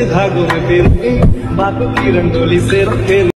धागों में फिर बातों की रंगोली से रखे